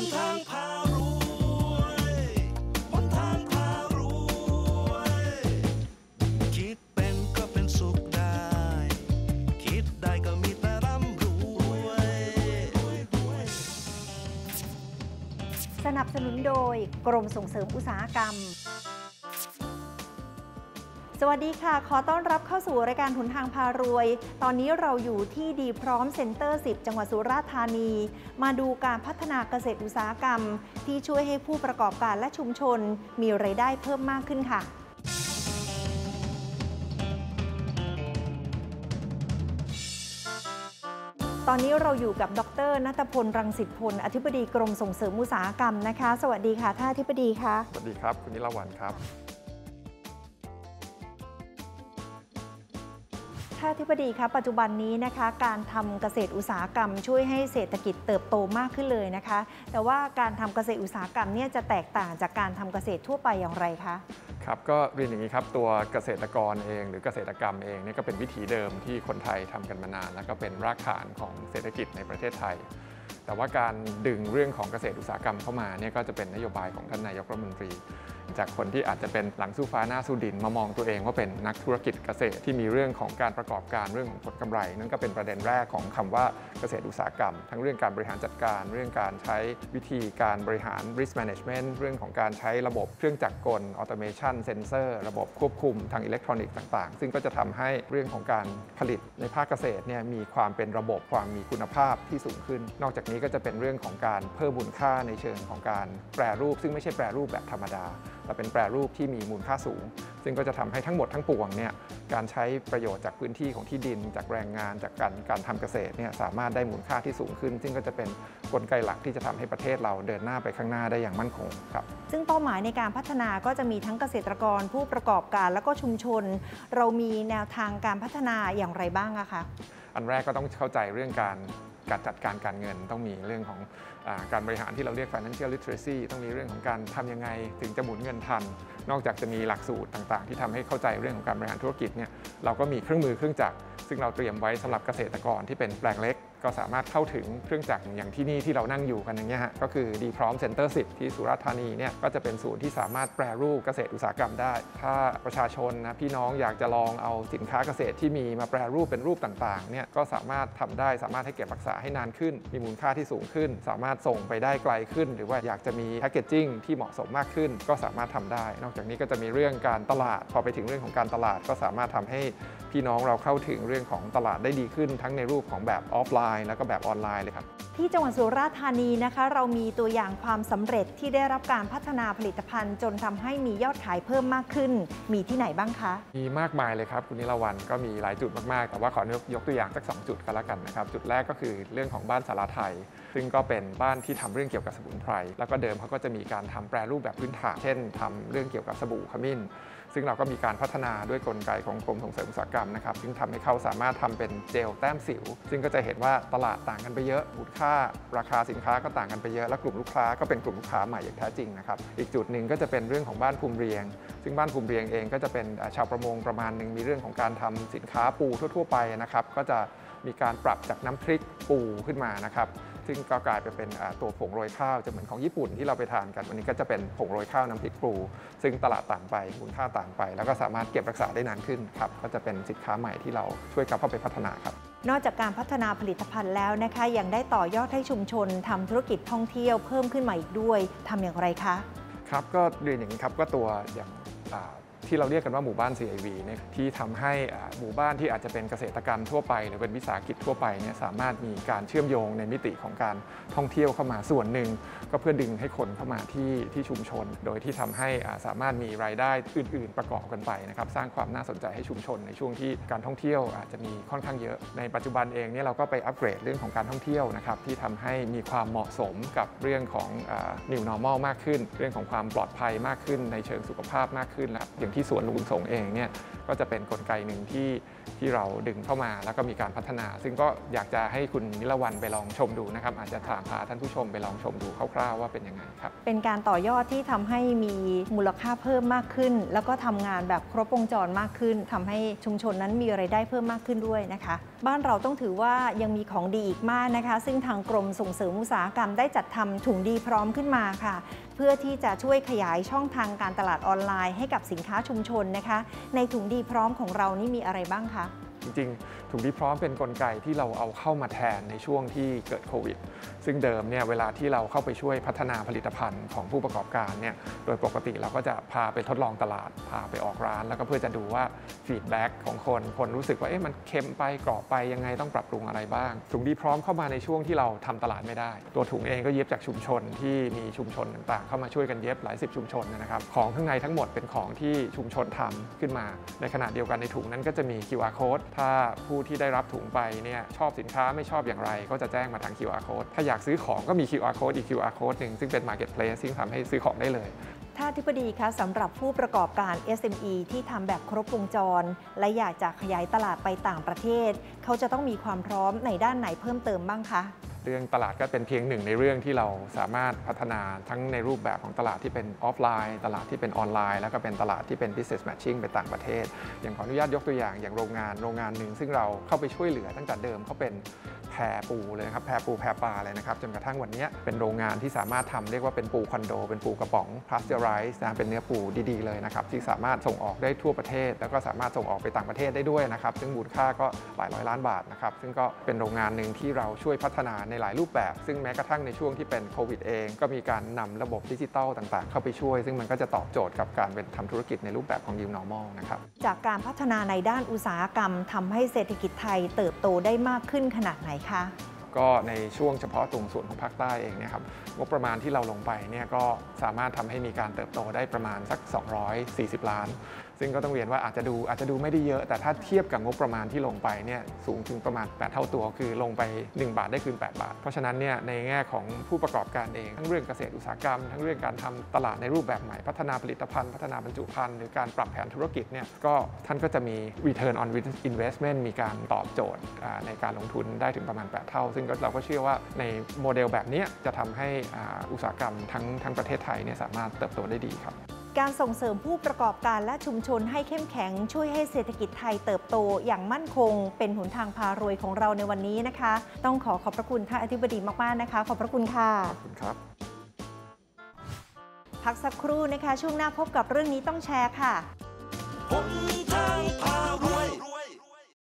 นทางพารวยหนทางพารวยคิดเป็นก็เป็นสุขได้คิดได้ก็มีแต่ร่ำรวยสนับสนุนโดยกรมส่งเสริมอุตสาหกรรมสวัสดีค่ะขอต้อนรับเข้าสู่รายการหนทางพารวยตอนนี้เราอยู่ที่ดีพร้อมเซ็นเตอร์10จังหวัดสุราษฎร์ธานีมาดูการพัฒนาเกษตรอุตสาหกรรมที่ช่วยให้ผู้ประกอบการและชุมชนมีรายได้เพิ่มมากขึ้นค่ะตอนนี้เราอยู่กับดร.ณัฐพล รังสิตพลอธิบดีกรมส่งเสริมอุตสาหกรรมนะคะสวัสดีค่ะท่านอธิบดีค่ะสวัสดีครับคุณนิรวรรณครับท่านอธิบดีคะปัจจุบันนี้นะคะการทำเกษตรอุตสาหกรรมช่วยให้เศรษฐกิจเติบโตมากขึ้นเลยนะคะแต่ว่าการทำเกษตรอุตสาหกรรมเนี่ยจะแตกต่างจากการทำเกษตรทั่วไปอย่างไรคะครับก็เรียนอย่างนี้ครับตัวเกษตรกรเองหรือเกษตรกรรมเองนี่ก็เป็นวิถีเดิมที่คนไทยทำกันมานานแล้วก็เป็นรากฐานของเศรษฐกิจในประเทศไทยแต่ว่าการดึงเรื่องของเกษตรอุตสาหกรรมเข้ามาเนี่ยก็จะเป็นนโยบายของท่านนายกรัฐมนตรีจากคนที่อาจจะเป็นหลังสู้ฟ้าหน้าสู้ดินมามองตัวเองว่าเป็นนักธุรกิจเกษตรที่มีเรื่องของการประกอบการเรื่องของผลกำไรนั่นก็เป็นประเด็นแรกของคำว่าเกษตรอุตสาหกรรมทั้งเรื่องการบริหารจัดการเรื่องการใช้วิธีการบริหาร risk management เรื่องของการใช้ระบบเครื่องจักรกล automation sensor ระบบควบคุมทางอิเล็กทรอนิกส์ต่างๆซึ่งก็จะทำให้เรื่องของการผลิตในภาคเกษตรเนี่ยมีความเป็นระบบความมีคุณภาพที่สูงขึ้นนอกจากนี้ก็จะเป็นเรื่องของการเพิ่มมูลค่าในเชิงของการแปรรูปซึ่งไม่ใช่แปรรูปแบบธรรมดาแต่เป็นแปรรูปที่มีมูลค่าสูงซึ่งก็จะทำให้ทั้งหมดทั้งปวงเนี่ยการใช้ประโยชน์จากพื้นที่ของที่ดินจากแรงงานจากการทำเกษตรเนี่ยสามารถได้มูลค่าที่สูงขึ้นซึ่งก็จะเป็นกลไกหลักที่จะทำให้ประเทศเราเดินหน้าไปข้างหน้าได้อย่างมั่นคงครับซึ่งเป้าหมายในการพัฒนาก็จะมีทั้งเกษตรกรผู้ประกอบการและก็ชุมชนเรามีแนวทางการพัฒนาอย่างไรบ้างอะคะอันแรกก็ต้องเข้าใจเรื่องการจัดการการเงินต้องมีเรื่องของการบริหารที่เราเรียก financial literacy ต้องมีเรื่องของการทำยังไงถึงจะหมุนเงินทันนอกจากจะมีหลักสูตรต่างๆที่ทำให้เข้าใจเรื่องของการบริหารธุรกิจเนี่ยเราก็มีเครื่องมือเครื่องจักรซึ่งเราเตรียมไว้สำหรับเกษตรกรที่เป็นแปลงเล็กก็สามารถเข้าถึงเครื่องจักรอย่างที่นี่ที่เรานั่งอยู่กันอย่างเงี้ยฮะก็คือดีพร้อมเซ็นเตอร์10ที่สุราษฎร์ธานีเนี่ยก็จะเป็นศูนย์ที่สามารถแปรรูปเกษตรอุตสาหกรรมได้ถ้าประชาชนนะพี่น้องอยากจะลองเอาสินค้าเกษตรที่มีมาแปรรูปเป็นรูปต่างๆเนี่ยก็สามารถทำได้สามารถให้เก็บรักษาให้นานขึ้นมีมูลค่าที่สูงขึ้นสามารถส่งไปได้ไกลขึ้นหรือว่าอยากจะมีแพคเกจจิ้งที่เหมาะสมมากขึ้นก็สามารถทำได้นอกจากนี้ก็จะมีเรื่องการตลาดพอไปถึงเรื่องของการตลาดก็สามารถทำให้พี่น้องเราเข้าถึงเรื่องของตลาดได้ดีขึ้นทั้งในรูปของแบบออฟไลน์แล้วก็แบบออนไลน์เลยครับที่จังหวัดสุราษฎร์ธานีนะคะเรามีตัวอย่างความสำเร็จที่ได้รับการพัฒนาผลิตภัณฑ์จนทำให้มียอดขายเพิ่มมากขึ้นมีที่ไหนบ้างคะมีมากมายเลยครับคุณนิรวรรณก็มีหลายจุดมากๆแต่ว่าขอยกตัวอย่างสัก2จุดกันแล้วกันนะครับจุดแรกก็คือเรื่องของบ้านสาราไทยซึ่งก็เป็นบ้านที่ทำเรื่องเกี่ยวกับสมุนไพรแล้วก็เดิมเขาก็จะมีการทำแปรรูปแบบพื้นฐานเช่นทำเรื่องเกี่ยวกับสบู่ขมิ้นซึ่งเราก็มีการพัฒนาด้วยกลไกของกรมส่งเสริมอุตสาหกรรมนะครับซึ่งทำให้เขาสามารถทำเป็นเจลแต้มสิวซึ่งก็จะเห็นว่าตลาดต่างกันไปเยอะมูลค่าราคาสินค้าก็ต่างกันไปเยอะและกลุ่มลูกค้าก็เป็นกลุ่มลูกค้าใหม่อย่างแท้จริงนะครับอีกจุดหนึ่งก็จะเป็นเรื่องของบ้านภูมิเรียงซึ่งบ้านภูมิเรียงเองก็จะเป็นชาวประมงประมาณหนึ่งมีเรื่องของการทำสินค้าปูทั่วๆไปนะครับก็จะมีการปรับจากน้ำพริกปูขึ้นมานะครับซึ่งก็กลายไปเป็นตัวผงโรยข้าวจะเหมือนของญี่ปุ่นที่เราไปทานกันวันนี้ก็จะเป็นผงโรยข้าวน้ำพริกปูซึ่งตลาดต่างไปมูลค่าต่างไปแล้วก็สามารถเก็บรักษาได้นานขึ้นครับก็จะเป็นสินค้าใหม่ที่เราช่วยกันเข้าไปพัฒนาครับนอกจากการพัฒนาผลิตภัณฑ์แล้วนะคะยังได้ต่อยอดให้ชุมชนทำธุรกิจท่องเที่ยวเพิ่มขึ้นมาอีกด้วยทำอย่างไรคะครับก็เรียนอย่างนี้ครับก็ตัวอย่างที่เราเรียกกันว่าหมู่บ้าน CIV เนี่ยที่ทำให้หมู่บ้านที่อาจจะเป็นเกษตรกรรมทั่วไปหรือเป็นวิสาหกิจทั่วไปเนี่ยสามารถมีการเชื่อมโยงในมิติของการท่องเที่ยวเข้ามาส่วนหนึ่งก็เพื่อดึงให้คนเข้ามาที่ชุมชนโดยที่ทำให้สามารถมีรายได้อื่นๆประกอบกันไปนะครับสร้างความน่าสนใจให้ชุมชนในช่วงที่การท่องเที่ยวอาจจะมีค่อนข้างเยอะในปัจจุบันเองเนี่ยเราก็ไปอัปเกรดเรื่องของการท่องเที่ยวนะครับที่ทำให้มีความเหมาะสมกับเรื่องของ New Normal มากขึ้นเรื่องของความปลอดภัยมากขึ้นในเชิงสุขภาพมากขึ้นและอย่างที่สวนลุงสงเองเนี่ยก็จะเป็นกลไกหนึ่งที่ที่เราดึงเข้ามาแล้วก็มีการพัฒนา ซึ่งก็อยากจะให้คุณนิรวรรณไปลองชมดูนะครับอาจจะพาท่านผู้ชมไปลองชมดูคร่าวๆว่าเป็นยังไงครับเป็นการต่อยอดที่ทำให้มีมูลค่าเพิ่มมากขึ้นแล้วก็ทำงานแบบครบวงจรมากขึ้นทำให้ชุมชนนั้นมีรายได้เพิ่มมากขึ้นด้วยนะคะบ้านเราต้องถือว่ายังมีของดีอีกมากนะคะซึ่งทางกรมส่งเสริมอุตสาหกรรมได้จัดทำถุงดีพร้อมขึ้นมาค่ะเพื่อที่จะช่วยขยายช่องทางการตลาดออนไลน์ให้กับสินค้าชุมชนนะคะในถุงดีพร้อมของเรานี่มีอะไรบ้างคะจริงๆถุงดีพร้อมเป็นกลไกที่เราเอาเข้ามาแทนในช่วงที่เกิดโควิดซึ่งเดิมเนี่ยเวลาที่เราเข้าไปช่วยพัฒนาผลิตภัณฑ์ของผู้ประกอบการเนี่ยโดยปกติเราก็จะพาไปทดลองตลาดพาไปออกร้านแล้วก็เพื่อจะดูว่าฟีดแบ็กของคนรู้สึกว่ามันเค็มไปกรอบไปยังไงต้องปรับปรุงอะไรบ้างถุงดีพร้อมเข้ามาในช่วงที่เราทำตลาดไม่ได้ตัวถุงเองก็เย็บจากชุมชนที่มีชุมชนต่างๆเข้ามาช่วยกันเย็บหลาย10ชุมชนนะครับของข้างในทั้งหมดเป็นของที่ชุมชนทำขึ้นมาในขณะเดียวกันในถุงนั้นก็จะมี QR code ถ้าผู้ที่ได้รับถุงไปเนี่ยชอบสินค้าไม่ชอบอย่างไรก็จะแจ้งมาทาง QR code ถ้าอยากซื้อของก็มี QR code อีก QR code หนึ่งซึ่งเป็น Marketplace ซึ่งทำให้ซื้อของได้เลยท่านอธิบดีคะสำหรับผู้ประกอบการ SME ที่ทำแบบครบวงจรและอยากจะขยายตลาดไปต่างประเทศเขาจะต้องมีความพร้อมในด้านไหนเพิ่มเติมบ้างคะเรื่องตลาดก็เป็นเพียงหนึ่งในเรื่องที่เราสามารถพัฒนาทั้งในรูปแบบของตลาดที่เป็นออฟไลน์ตลาดที่เป็นออนไลน์แล้วก็เป็นตลาดที่เป็น business matching ไปต่างประเทศอย่างขออนุญาตยกตัวอย่างโรงงานหนึ่งซึ่งเราเข้าไปช่วยเหลือตั้งแต่เดิมเขาเป็นแพปูเลยครับแพปูแพปลาเลยนะครับจนกระทั่งวันนี้เป็นโรงงานที่สามารถทำเรียกว่าเป็นปูคอนโดเป็นปูกระป๋อง pasteurized นะเป็นเนื้อปูดีๆเลยนะครับที่สามารถส่งออกได้ทั่วประเทศแล้วก็สามารถส่งออกไปต่างประเทศได้ด้วยนะครับซึ่งมูลค่าก็หลายร้อยล้านบาทนะครับซึ่งก็เป็นโรงงานหนึ่งที่เราช่วยพัฒนาในหลายรูปแบบซึ่งแม้กระทั่งในช่วงที่เป็นโควิดเองก็มีการนำระบบดิจิทัลต่างๆเข้าไปช่วยซึ่งมันก็จะตอบโจทย์กับการเป็นทำธุรกิจในรูปแบบของ New Normal นะครับจากการพัฒนาในด้านอุตสาหกรรมทำให้เศรษฐกิจไทยเติบโตได้มากขึ้นขนาดไหนคะก็ในช่วงเฉพาะตรงส่วนของภาคใต้เองเนี่ยครับงบประมาณที่เราลงไปเนี่ยก็สามารถทำให้มีการเติบโตได้ประมาณสัก240ล้านซึ่งก็ต้องเรียนว่าอาจจะดูไม่ได้เยอะแต่ถ้าเทียบกับงบประมาณที่ลงไปเนี่ยสูงถึงประมาณ8เท่าตัวคือลงไป1บาทได้คืน8บาทเพราะฉะนั้นเนี่ยในแง่ของผู้ประกอบการเองทั้งเรื่องเกษตรอุตสาหกรรมทั้งเรื่องการทำตลาดในรูปแบบใหม่พัฒนาผลิตภัณฑ์พัฒนาบรรจุภัณฑ์หรือการปรับแผนธุรกิจเนี่ยก็ท่านก็จะมี return on investment มีการตอบโจทย์ในการลงทุนได้ถึงประมาณ8เท่าซึ่งเราก็เชื่อว่าในโมเดลแบบนี้จะทำให้อุตสาหกรรมทั้งประเทศไทยเนี่ยสามารถเติบโตได้ดีครับการส่งเสริมผู้ประกอบการและชุมชนให้เข้มแข็งช่วยให้เศรษฐกิจไทยเติบโตอย่างมั่นคงเป็นหนทางพารวยของเราในวันนี้นะคะต้องขอบพระคุณท่านอธิบดีมากๆนะคะขอบพระคุณค่ะขอบคุณครับพักสักครู่นะคะช่วงหน้าพบกับเรื่องนี้ต้องแชร์ค่ะหนทางพารวย